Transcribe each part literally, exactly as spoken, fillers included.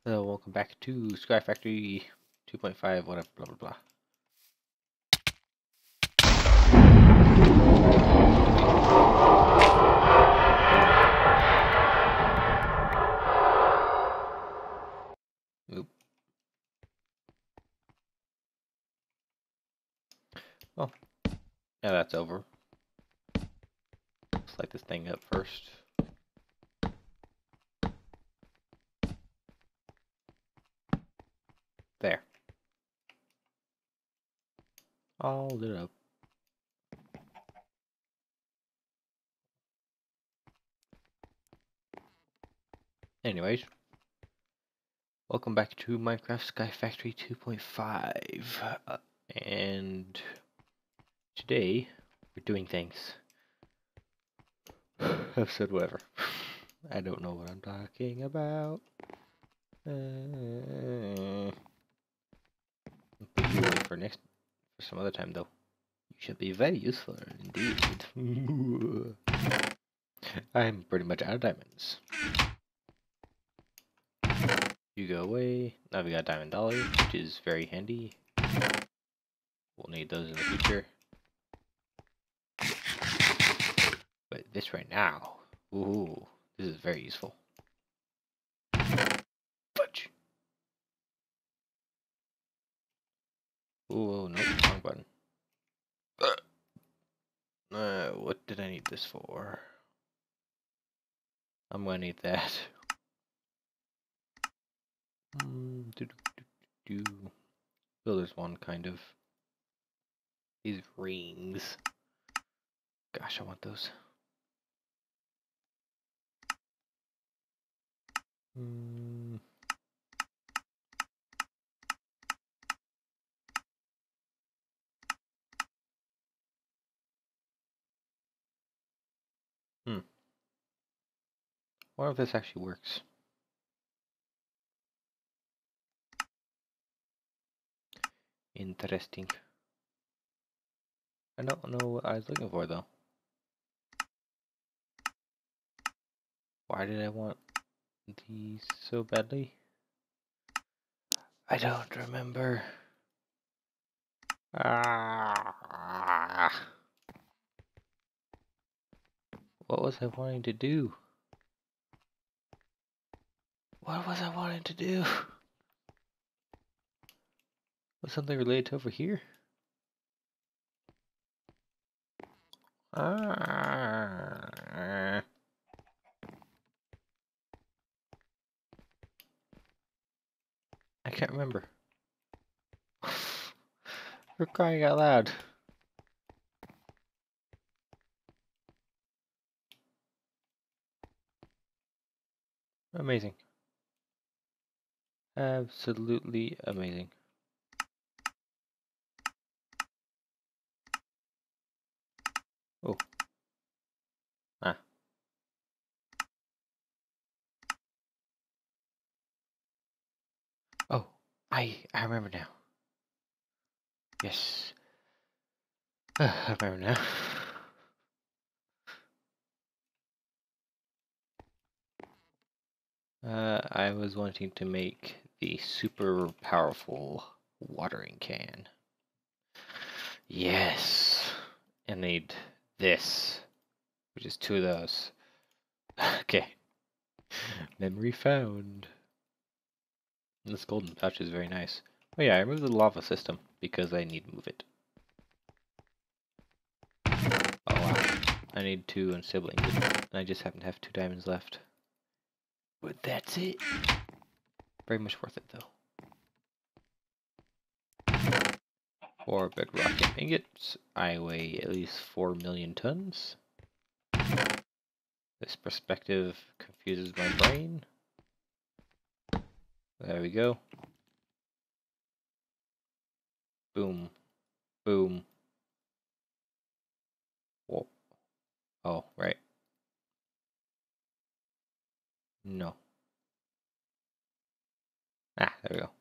Hello, welcome back to SkyFactory two point five, whatever, blah blah blah. Oop. Oh, now that's over. Let's light this thing up first. There. All lit up. Anyways, welcome back to Minecraft SkyFactory two point five. Uh, and today, we're doing things. I've said whatever. I don't know what I'm talking about. Uh, put you away for next, for some other time though. You should be very useful indeed. I'm pretty much out of diamonds. You go away. Now we got diamond dollars, which is very handy. We'll need those in the future. But this right now, ooh, this is very useful. Fudge. Ooh, nope, wrong button. Uh, what did I need this for? I'm gonna need that. Mm, do, do, do, do. So there's one kind of. These rings. Gosh, I want those. Mm. Hmm. I wonder if this actually works. Interesting. I don't know what I was looking for though. Why did I want these so badly? I don't remember. Ah. What was I wanting to do? What was I wanting to do? Was something related to over here? Ah. I can't remember. We're crying out loud. Amazing. Absolutely amazing. Oh. Ah. Oh. I I remember now. Yes. Uh, I remember now. Uh, I was wanting to make the super powerful watering can. Yes. I need this, which is two of those. Okay. Memory found. This golden pouch is very nice. Oh yeah, I removed the lava system because I need to move it. Oh wow. I need two unstable ingots, and I just happen to have two diamonds left. But that's it. Very much worth it though. For bedrock and ingots, I weigh at least four million tons. This perspective confuses my brain. There we go. Boom. Boom. Whoa. Oh, right. No. Ah, there we go.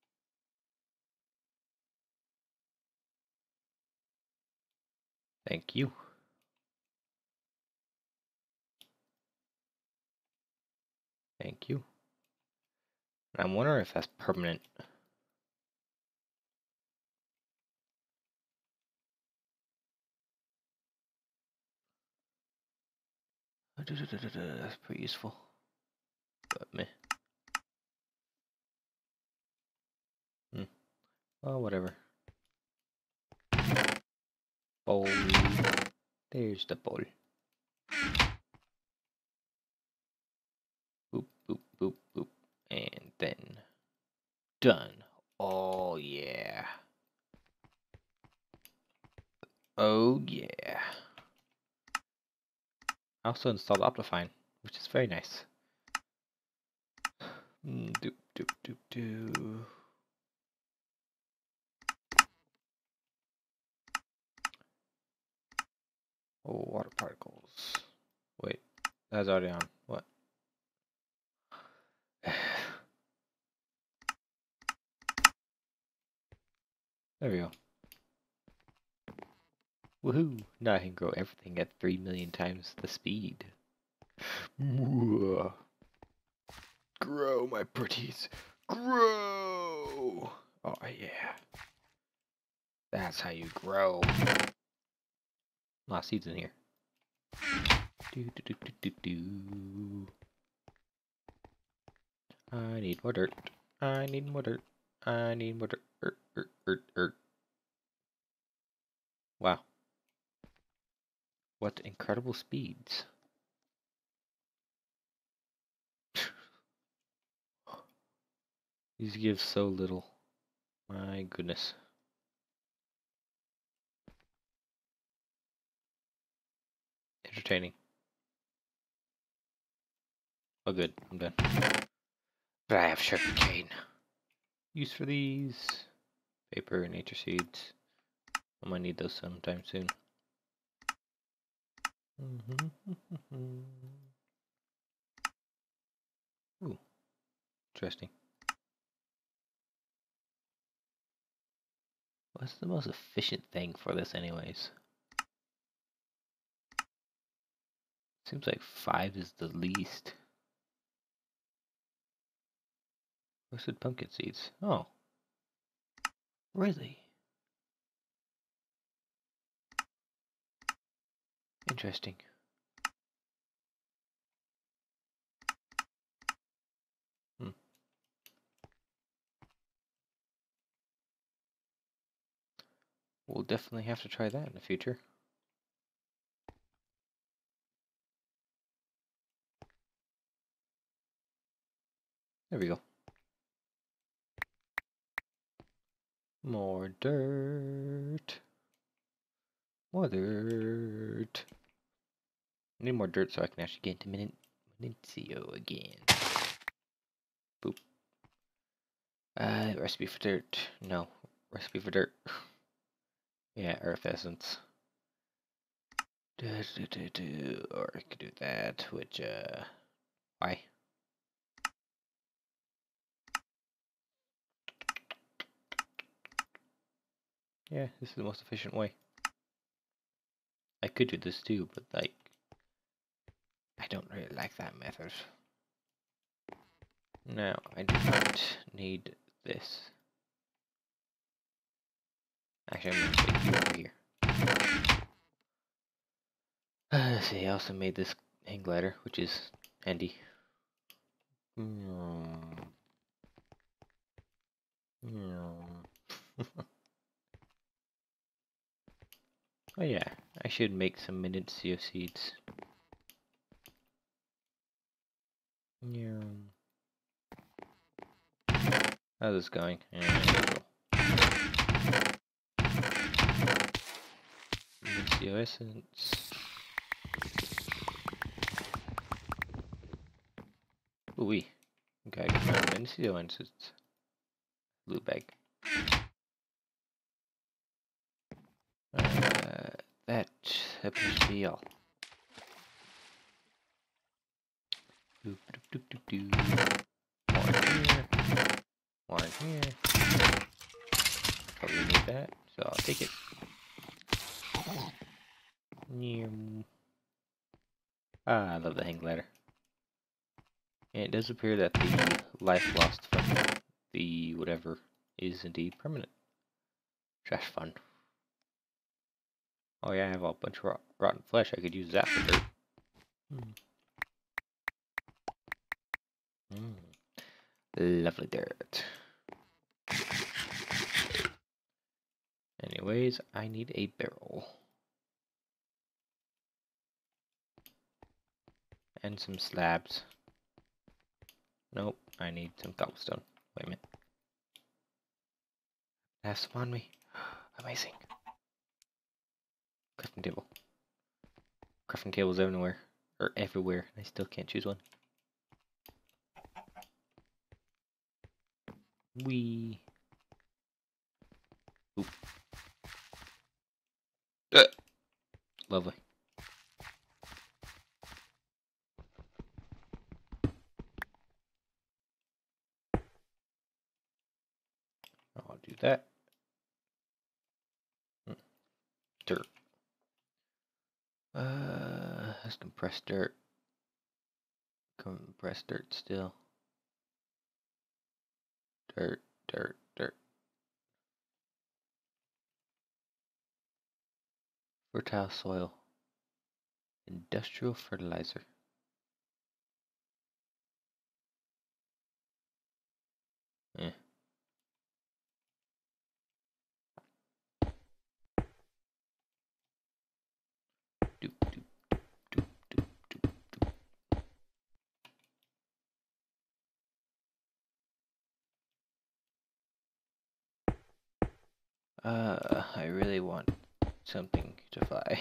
Thank you. Thank you. I'm wondering if that's permanent. That's pretty useful. But meh. Hmm. Well, whatever. Bowl. There's the bowl. Boop, boop, boop, boop. And then done. Oh, yeah. Oh, yeah. I also installed Optifine, which is very nice. Mm, doop, doop, doop, doop. Oh, water particles. Wait, that's already on. What? There we go. Woohoo! Now I can grow everything at three million times the speed. Grow, my pretties. Grow! Oh, yeah. That's how you grow. A lot of seeds in here. Do, do, do, do, do, do. I need more dirt. I need more dirt. I need more dirt. Er, er, er, er. Wow. What incredible speeds. These give so little. My goodness. Entertaining. Oh good, I'm done. But I have sugar cane. Use for these. Paper, nature seeds. I might need those sometime soon. Ooh, interesting. What's the most efficient thing for this anyways? Seems like five is the least. Roasted pumpkin seeds. Oh. Really? Interesting. Hmm. We'll definitely have to try that in the future. There we go. More dirt. More dirt. I need more dirt so I can actually get into Min Mincio again. Boop. Uh, recipe for dirt. No. Recipe for dirt. Yeah, earth essence. Do, do, do, do. Or I could do that, which, uh, why? Yeah, this is the most efficient way. I could do this too, but, like, I don't really like that method. Now, I do not need this. Actually, I'm going to take you over here. Uh, let's see, I also made this hang glider, which is handy. Mm. Mm. Oh yeah, I should make some Minutio seeds. Yeah. How's this going? Yeah, Minutio essence. Ooh wee. Okay, I got my Minutio essence. Blue bag. Uh, that appears to be all. Doop, doop, doop, doop, doop. One here. One here. Probably need that, so I'll take it. Ah, I love the hang glider. And it does appear that the life lost from the whatever is indeed permanent. Trash fun. Oh yeah, I have a bunch of rot rotten flesh. I could use that for dirt. Mm. Mm. Lovely dirt. Anyways, I need a barrel. And some slabs. Nope, I need some cobblestone. Wait a minute. I have some on me. Amazing. Crafting table. Crafting tables everywhere. Or everywhere. I still can't choose one. Wee. Oop. Uh. Lovely. I'll do that. Dirt. Uh, let's compress dirt. Compress dirt still. Dirt, dirt, dirt. Fertile soil. Industrial fertilizer. Eh. Doop, doop, doop, doop, doop, doop. Uh, I really want something to fly.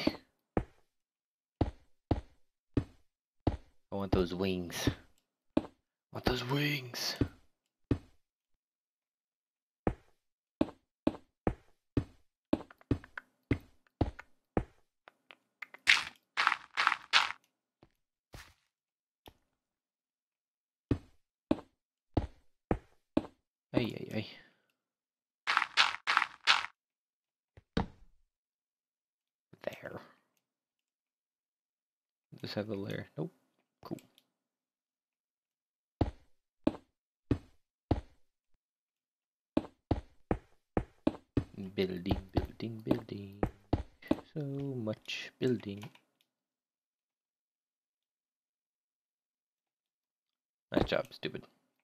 I want those wings. I want those wings. Ay, ay, ay. There. Does this have a layer? Nope. Cool. Building, building, building. So much building. Nice job, stupid.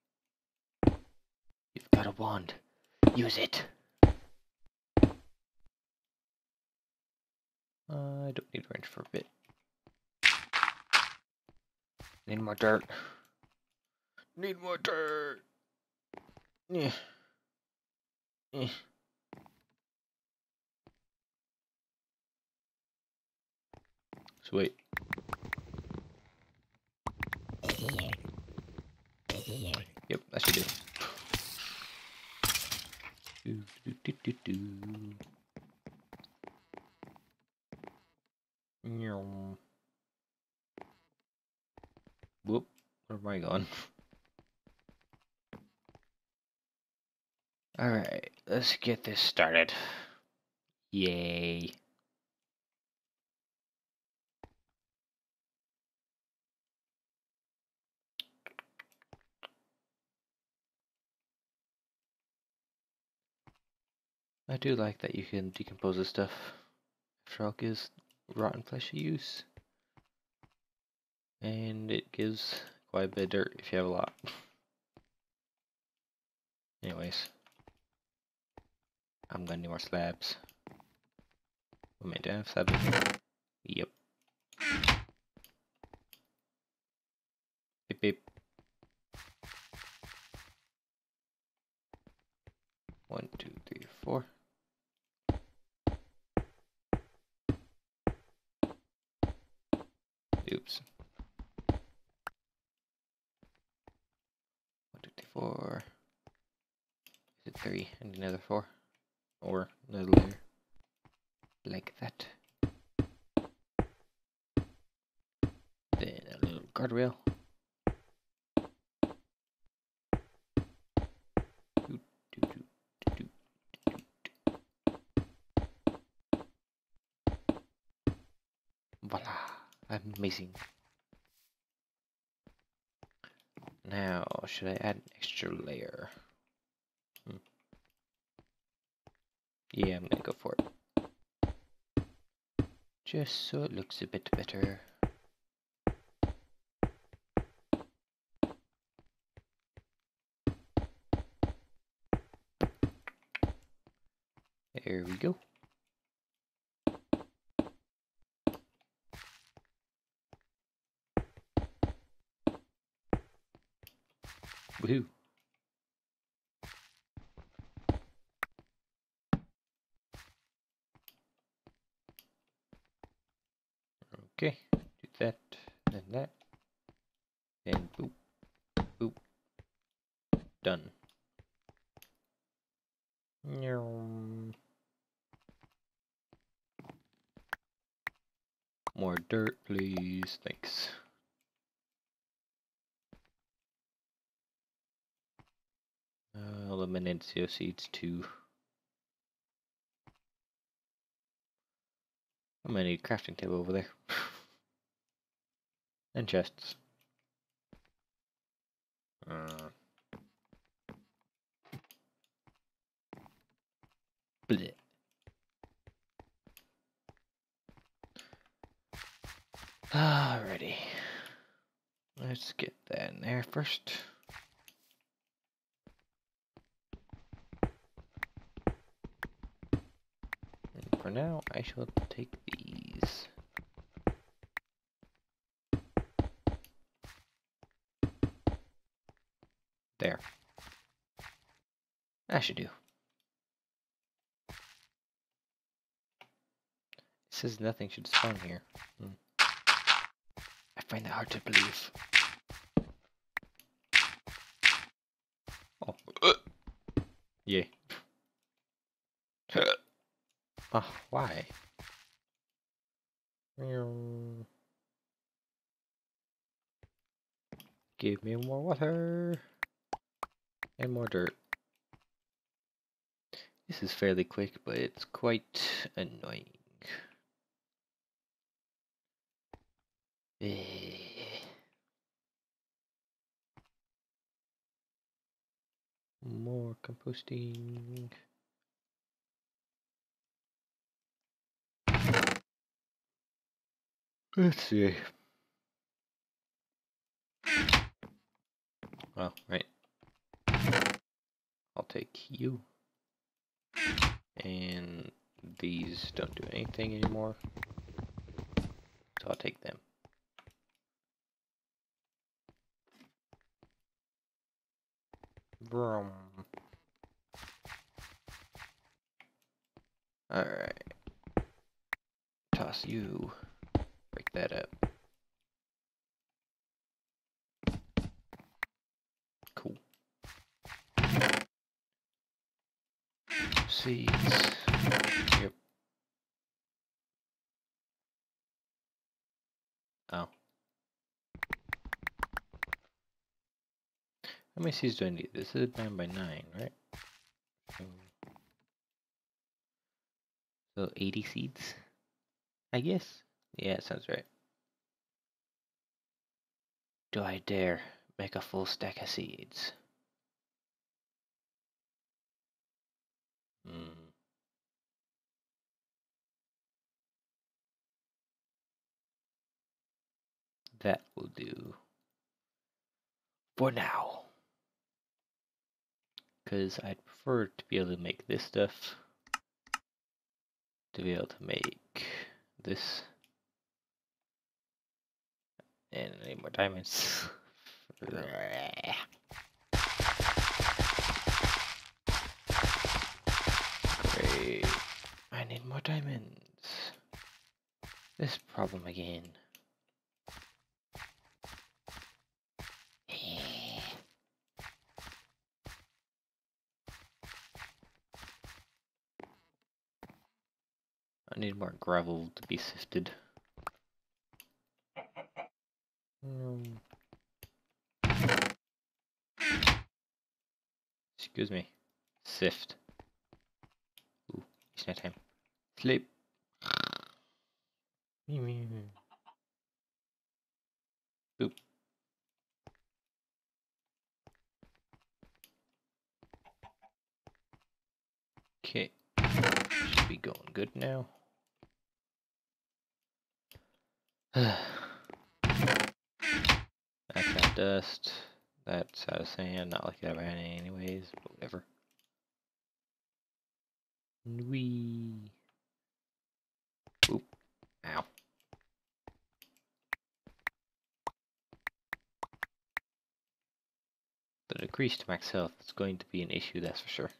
You've got a wand. Use it. Uh, I don't need wrench for a bit. Need more dirt. Need more dirt. Yeah. Yeah. Sweet. Yep, that should do. Do, do, do, do, do. Meow. Whoop. Where am I going? Alright, let's get this started. Yay. I do like that you can decompose this stuff. After all, gives rotten flesh a use. And it gives quite a bit of dirt if you have a lot. Anyways. I'm gonna need more slabs. Oh man, do I have slabs in here? Yep. Beep beep. One, two, three, four. Oops. One, two, three, four. Is it three? And another four. Or another layer. Like that. Then a little guardrail. Doot, doot, doot, doot, doot, doot. Voila. Amazing. Now, should I add an extra layer? Hmm. Yeah, I'm gonna go for it. Just so it looks a bit better. There we go. Woohoo. Okay, do that, then that, and boop, boop, done. More dirt, please. Thanks. Uh, eliminate zero seeds too. I'm gonna need a crafting table over there. And chests. Uh, bleh. Alrighty. Let's get that in there first. And for now, I shall take these. There. That should do. It says nothing should spawn here. Hmm. I find that hard to believe. Oh. Uh. Yay. Oh, why? Give me more water. And more dirt. This is fairly quick, but it's quite annoying. More composting. Let's see. Oh, right. I'll take you. And these don't do anything anymore. So I'll take them. Vroom. Alright. Toss you. Break that up. Cool. Seeds. Yep. Oh. How many seeds do I need? This is nine by nine, right? So, so eighty seeds? I guess? Yeah, sounds right. Do I dare make a full stack of seeds? Hmm. That will do. For now. Because I'd prefer to be able to make this stuff. To be able to make this. And I need more diamonds. Great. I need more diamonds. This problem again. I need more gravel to be sifted. Um, excuse me. Sift. Ooh, it's night time. Sleep. Boop. Okay, should be going good now. That's out dust. That's out of sand. Not like I ever had any anyways, but whatever. Wee. Oop. Ow. The decreased max health is going to be an issue, that's for sure.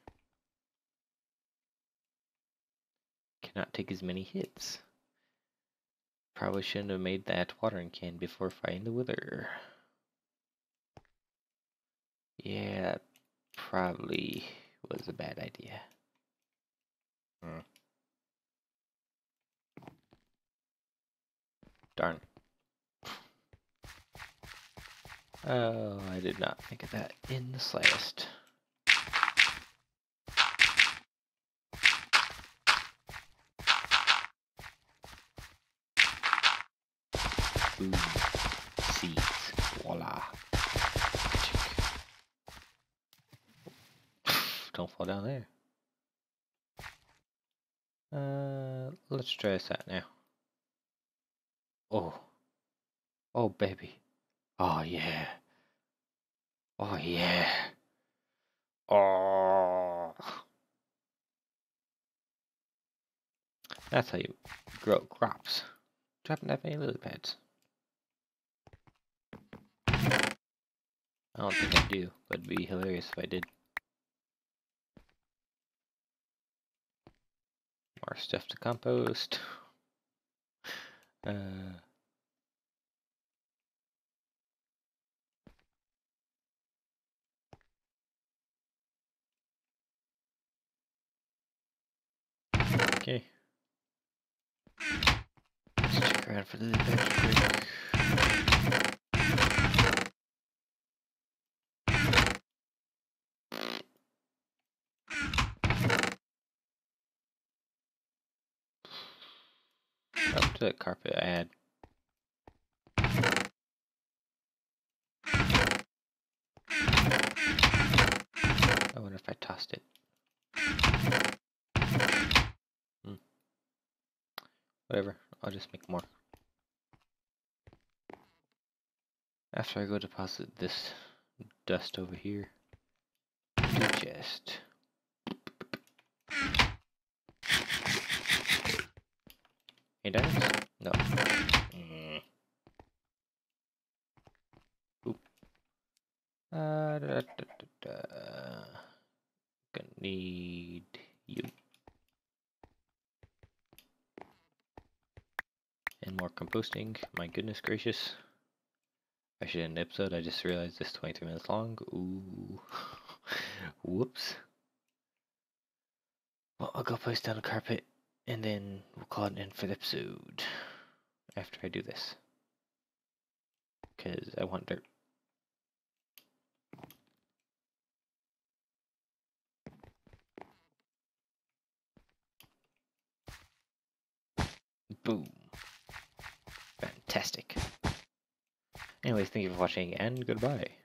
Cannot take as many hits. Probably shouldn't have made that watering can before fighting the wither. Yeah, probably was a bad idea. Hmm. Darn. Oh, I did not think of that in the slightest. Boom. Seeds. Voila. Don't fall down there. Uh, let's try this out now. Oh. Oh, baby. Oh, yeah. Oh, yeah. Oh. That's how you grow crops. Dropping that many lily pads. I don't think I do, but it'd be hilarious if I did. More stuff to compost. Uh, okay. Let's check around for the lily pads quick. Up to that carpet I had. I wonder if I tossed it. Hmm. Whatever, I'll just make more. After I go deposit this dust over here, the chest. Hey, diamonds? No. Mm. Oop. Uh, da, da, da, da. Gonna need you. And more composting. My goodness gracious. I should end the episode. I just realized it's twenty-three minutes long. Ooh. Whoops. Well, I'll go place down the carpet and then we'll call it an end for the episode after I do this. Because I want dirt. Boom. Fantastic. Anyways, thank you for watching and goodbye.